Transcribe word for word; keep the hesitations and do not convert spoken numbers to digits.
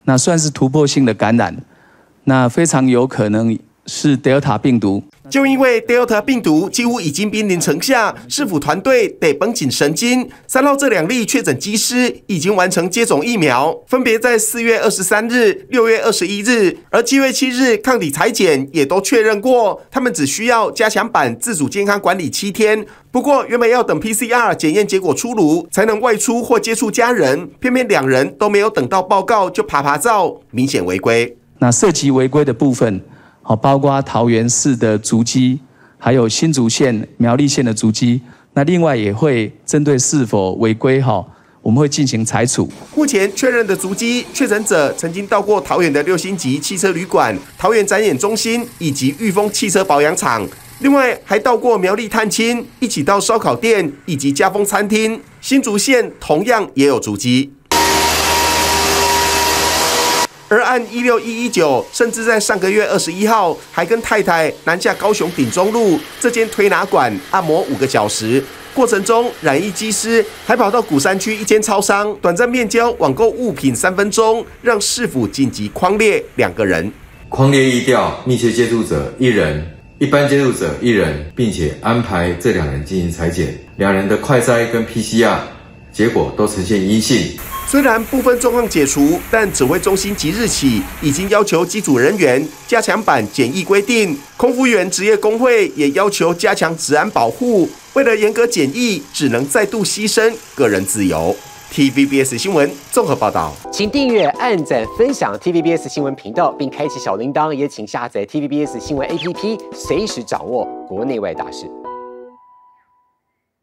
那算是突破性的感染，那非常有可能是 Delta 病毒。 就因为 Delta 病毒几乎已经濒临城下，市府团队得绷紧神经。三号这两例确诊机师已经完成接种疫苗，分别在四月二十三日、六月二十一日，而七月七日抗体采检也都确认过，他们只需要加强版自主健康管理七天。不过原本要等 P C R 检验结果出炉才能外出或接触家人，偏偏两人都没有等到报告就爬爬照，明显违规。 那涉及违规的部分。 好，包括桃园市的足迹，还有新竹县、苗栗县的足迹。那另外也会针对是否违规，哈，我们会进行裁处。 目前确认的足迹确诊者曾经到过桃园的六星级汽车旅馆、桃园展演中心以及裕丰汽车保养厂，另外还到过苗栗探亲，一起到烧烤店以及家风餐厅。新竹县同样也有足迹。 而按一六一一九，甚至在上个月二十一号，还跟太太南下高雄顶中路这间推拿馆按摩五个小时，过程中染疫机师还跑到鼓山区一间超商短暂面交网购物品三分钟，让市府紧急匡列两个人。 匡列疫调密切接触者一人，一般接触者一人，并且安排这两人进行采检，两人的快筛跟 P C R 结果都呈现阴性。 虽然部分状况解除，但指挥中心即日起已经要求机组人员加强版检疫规定，空服员职业工会也要求加强治安保护。为了严格检疫，只能再度牺牲个人自由。T V B S 新闻综合报道， 请订阅、按赞、分享 T V B S 新闻频道，并开启小铃铛，也请下载 T V B S 新闻 A P P， 随时掌握国内外大事。